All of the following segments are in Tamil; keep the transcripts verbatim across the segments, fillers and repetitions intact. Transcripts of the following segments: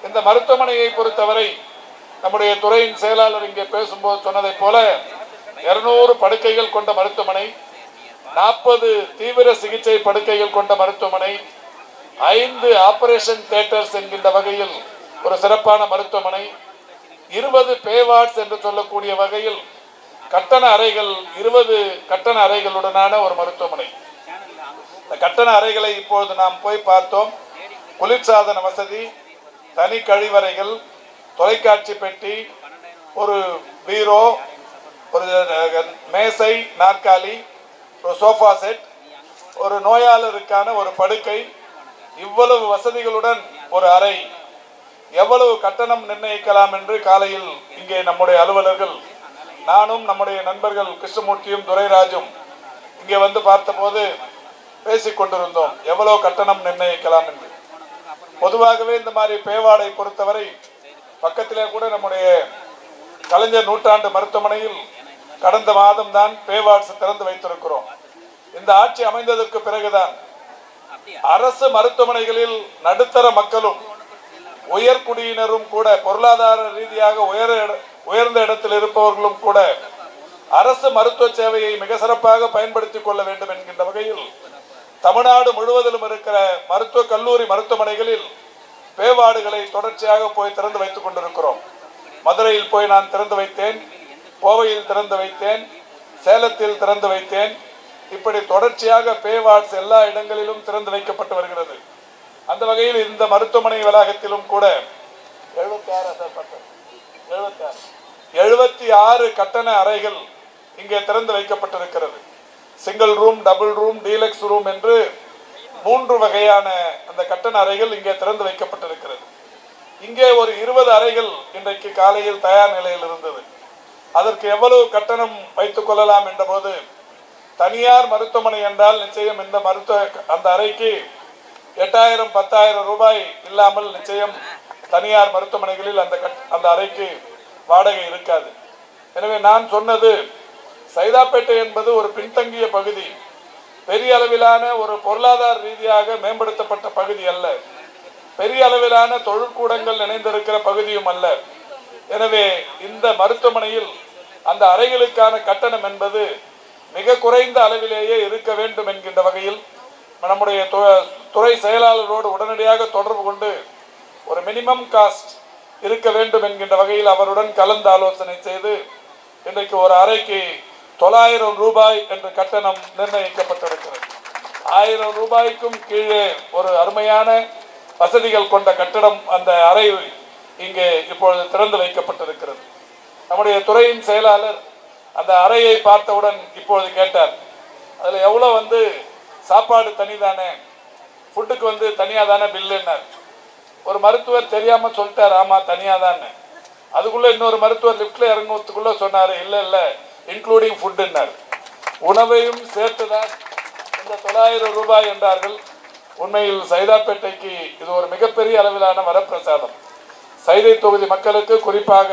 இந்த மருத்துவமனையை பொறுத்தவரை நம்முடைய துறையின் செயலாளர் இங்கே பேசும்போது சொன்னதை போல இருநூறு படுக்கைகள் கொண்ட மருத்துவமனை, நாற்பது தீவிர சிகிச்சை படுக்கைகள் கொண்ட மருத்துவமனை, ஐந்து ஆபரேஷன் தியேட்டர்ஸ் என்கின்ற வகையில் ஒரு சிறப்பான மருத்துவமனை, இருபது பேவார்ட்ஸ் என்று சொல்லக்கூடிய வகையில் கட்டண அறைகள் இருபது கட்டண அறைகளுடனான ஒரு மருத்துவமனை. இந்த கட்டண அறைகளை இப்பொழுது நாம் போய் பார்த்தோம். குளிர்சாதன வசதி, தனி கழிவறைகள், தொலைக்காட்சி பெட்டி, ஒரு பீரோ, ஒரு மேசை, நாற்காலி, ஒரு சோஃபா செட், ஒரு நோயாளருக்கான ஒரு படுக்கை, இவ்வளவு வசதிகளுடன் ஒரு அறை. எவ்வளவு கட்டணம் நிர்ணயிக்கலாம் என்று காலையில் இங்கே நம்முடைய அலுவலர்கள், நானும் நம்முடைய நண்பர்கள் கிருஷ்ணமூர்த்தியும் துரைராஜும் இங்கே வந்து பார்த்தபோது பேசிக் கொண்டிருந்தோம் எவ்வளவு கட்டணம் நிர்ணயிக்கலாம் என்று. பொதுவாகவே இந்த மாதிரி பேவாடை பொறுத்தவரை பக்கத்திலே கூட நம்முடைய கலைஞர் நூற்றாண்டு மருத்துவமனையில் கடந்த மாதம் தான் பேவார்ட்ஸ் திறந்து வைத்திருக்கிறோம். இந்த ஆட்சி அமைந்ததற்கு பிறகுதான் அரசு மருத்துவமனைகளில் நடுத்தர மக்களும் உயர்குடியினரும் கூட, பொருளாதார ரீதியாக உயர உயர்ந்த இடத்தில் இருப்பவர்களும் கூட அரசு மருத்துவ சேவையை மிக சிறப்பாக பயன்படுத்திக் கொள்ள வேண்டும் என்கின்ற வகையில் தமிழ்நாடு முழுவதிலும் இருக்கிற மருத்துவ கல்லூரி மருத்துவமனைகளில் பேவார்டுகளை தொடர்ச்சியாக போய் திறந்து வைத்துக் கொண்டிருக்கிறோம். மதுரையில் போய் நான் திறந்து வைத்தேன், கோவையில் திறந்து வைத்தேன், சேலத்தில் திறந்து வைத்தேன். இப்படி தொடர்ச்சியாக பேவார்ட்ஸ் எல்லா இடங்களிலும் திறந்து வைக்கப்பட்டு வருகிறது. அந்த வகையில் இந்த மருத்துவமனை வளாகத்திலும் கூட எழுபத்தி ஆறு கட்டண அறைகள் இங்கே திறந்து வைக்கப்பட்டிருக்கிறது. Single room, double room, deluxe room என்று மூன்று வகையான அந்த கட்டண அறைகள் இங்கே திறந்து வைக்கப்பட்டிருக்கிறது. இங்கே ஒரு இருபது அறைகள் இன்றைக்கு காலையில் தயார் நிலையில் இருந்தது. அதற்கு எவ்வளவு கட்டணம் வைத்துக் கொள்ளலாம் என்ற போது, தனியார் மருத்துவமனை என்றால் நிச்சயம் இந்த மருத்துவ அந்த அறைக்கு எட்டாயிரம் பத்தாயிரம் ரூபாய் இல்லாமல் நிச்சயம் தனியார் மருத்துவமனைகளில் அந்த அந்த அறைக்கு வாடகை இருக்காது. எனவே நான் சொன்னது, சைதாப்பேட்டை என்பது ஒரு பின்தங்கிய பகுதி, பெரிய அளவிலான ஒரு பொருளாதார ரீதியாக மேம்படுத்தப்பட்ட பகுதி அல்ல, பெரிய அளவிலான தொழிற்கூடங்கள் இணைந்திருக்கிற பகுதியும் அல்ல. எனவே இந்த மருத்துவமனையில் அந்த அறைகளுக்கான கட்டணம் என்பது மிக குறைந்த அளவிலேயே இருக்க வேண்டும் என்கின்ற வகையில் நம்முடைய துறை செயலாளரோடு உடனடியாக தொடர்பு கொண்டு ஒரு மினிமம் காஸ்ட் இருக்க வேண்டும் என்கின்ற வகையில் அவருடன் கலந்து ஆலோசனை செய்து இன்றைக்கு ஒரு அறைக்கு தொள்ளாயிரம் ரூபாய் என்ற கட்டணம் நிர்ணயிக்கப்பட்டிருக்கிறது. ஆயிரம் ரூபாய்க்கும் கீழே ஒரு அருமையான வசதிகள் கொண்ட கட்டடம் அந்த அறை இங்கே இப்பொழுது திறந்து வைக்கப்பட்டிருக்கிறது. நம்முடைய துறையின் செயலாளர் அந்த அறையை பார்த்தவுடன் இப்பொழுது கேட்டார், அதில் எவ்வளோ வந்து சாப்பாடு தனிதானே, ஃபுட்டுக்கு வந்து தனியாக தானே பில்லுன்னார். ஒரு மருத்துவர் தெரியாமல் சொல்லிட்டார், ஆமாம் தனியாக தானே. அதுக்குள்ளே இன்னொரு மருத்துவர் லிஃப்டில் இறங்குவதுக்குள்ளே சொன்னார், இல்லை இல்லை இன்க்ளூடிங் ஃபுட்டுன்னார். உணவையும் சேர்த்து தான் இந்த தொள்ளாயிரம் ரூபாய் என்றார்கள். உண்மையில் சைதாப்பேட்டைக்கு இது ஒரு மிகப்பெரிய அளவிலான வரப்பிரசாதம். சைதை தொகுதி மக்களுக்கு, குறிப்பாக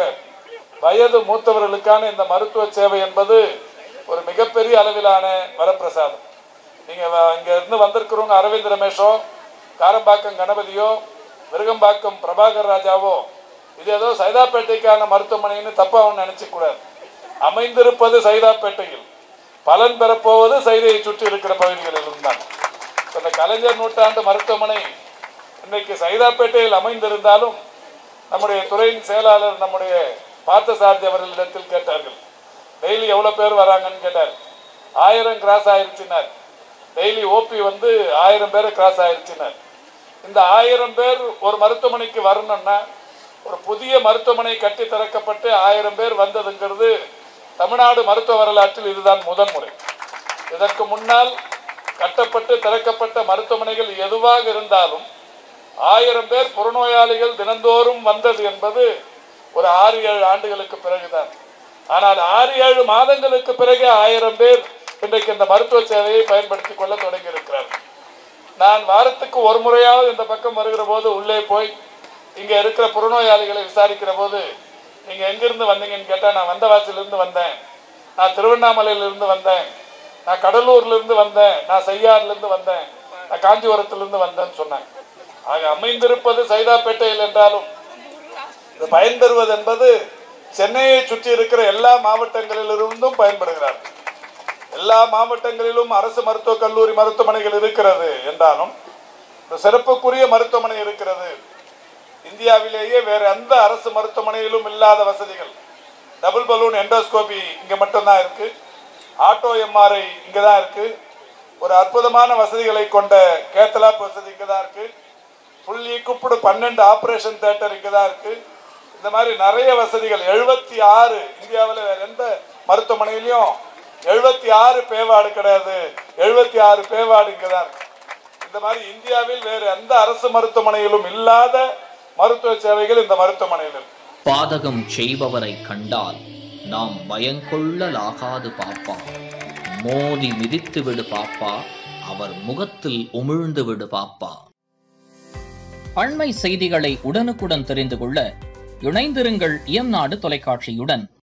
வயது மூத்தவர்களுக்கான இந்த மருத்துவ சேவை என்பது ஒரு மிகப்பெரிய அளவிலான வரப்பிரசாதம். நீங்கள் இங்கே இருந்து வந்திருக்கிறவங்க அரவிந்த் ரமேஷோ, காரம்பாக்கம் கணபதியோ, விருகம்பாக்கம் பிரபாகர் ராஜாவோ இது ஏதோ சைதாப்பேட்டைக்கான மருத்துவமனைன்னு தப்பாக ஒன்று நினைச்சக்கூடாது. அமைந்திருப்பது சைதாப்பேட்டையில், பலன் பெறப்போவது சைதையை சுற்றி இருக்கிற பகுதிகளில் தான். இந்த கலைஞர் நூற்றாண்டு மருத்துவமனை இன்றைக்கு சைதாப்பேட்டையில் அமைந்திருந்தாலும் நம்முடைய துறையின் செயலாளர் நம்முடைய பார்த்தசாரதி அவர்களிடத்தில் கேட்டார்கள், டெய்லி எவ்வளோ பேர் வராங்கன்னு கேட்டார். ஆயிரம் கிராஸ் ஆயிடுச்சுனார். டெய்லி ஓபி வந்து ஆயிரம் பேர் கிராஸ் ஆயிடுச்சுனார். இந்த ஆயிரம் பேர் ஒரு மருத்துவமனைக்கு வரணும்னா, ஒரு புதிய மருத்துவமனை கட்டி திறக்கப்பட்டு ஆயிரம் பேர் வந்ததுங்கிறது தமிழ்நாடு மருத்துவ வரலாற்றில் இதுதான் முதன்முறை. இதற்கு முன்னால் கட்டப்பட்டு திறக்கப்பட்ட மருத்துவமனைகள் எதுவாக இருந்தாலும் ஆயிரம் பேர் புறநோயாளிகள் தினந்தோறும் வந்தது என்பது ஒரு ஆறு ஏழு ஆண்டுகளுக்கு பிறகுதான். ஆனால் ஆறு ஏழு மாதங்களுக்கு பிறகு ஆயிரம் பேர் இன்றைக்கு இந்த மருத்துவ சேவையை பயன்படுத்திக் கொள்ள தொடங்கி இருக்கிறார்கள். நான் வாரத்துக்கு ஒரு முறையாவது இந்த பக்கம் வருகிற போது உள்ளே போய் இங்கே இருக்கிற புறநோயாளிகளை விசாரிக்கிற போது, நீங்கள் எங்கிருந்து வந்தீங்கன்னு கேட்டால், நான் வந்தவாசிலிருந்து வந்தேன், நான் திருவண்ணாமலையிலிருந்து வந்தேன், நான் கடலூர்லேருந்து வந்தேன், நான் செய்யாறுலேருந்து வந்தேன், நான் காஞ்சிபுரத்திலிருந்து வந்தேன்னு சொன்னேன். ஆக அமைந்திருப்பது சைதாப்பேட்டையில் என்றாலும் இது பயன்பெறுவது என்பது சென்னையை சுற்றி இருக்கிற எல்லா மாவட்டங்களிலிருந்தும் பயன்படுகிறார்கள். எல்லா மாவட்டங்களிலும் அரசு மருத்துவக் கல்லூரி மருத்துவமனைகள் இருக்கிறது என்றாலும் சிறப்புக்குரிய மருத்துவமனை இருக்கிறது. இந்தியாவிலேயே வேற எந்த அரசு மருத்துவமனையிலும் இல்லாத வசதிகள். டபுள் பலூன் எண்டோஸ்கோபி இங்க மட்டும்தான் இருக்கு. ஆட்டோ எம்ஆர்ஐ இங்க தான் இருக்கு. ஒரு அற்புதமான வசதிகளை கொண்ட கேத்தலாப் வசதி இங்க தான் இருக்கு. ஃபுல் ஈக்குப்டு பன்னெண்டு ஆபரேஷன் தியேட்டர் இங்க தான் இருக்கு. இந்த மாதிரி நிறைய வசதிகள் எழுபத்தி ஆறு இந்தியாவில் வேற எந்த மருத்துவமனையிலையும் எழுபத்தி ஆறு பேவார்டு கிடையாது. எழுபத்தி ஆறு பேவார்டு இங்க தான் இருக்கு. இந்த மாதிரி இந்தியாவில் வேறு எந்த அரசு மருத்துவமனையிலும் இல்லாத மருத்துவ சேவைகள் இந்த மருத்துவமனையில் இருக்கு. பாதகம் செய்பவரை கண்டால் நாம் பயங்கொள்ளலாகாது பாப்பா, மோதி மிதித்து விடு பாப்பா, அவர் முகத்தில் உமிழ்ந்து விடு பாப்பா. அண்மை செய்திகளை உடனுக்குடன் தெரிந்து கொள்ள இணைந்திருங்கள் இயம்நாடு தொலைக்காட்சியுடன்.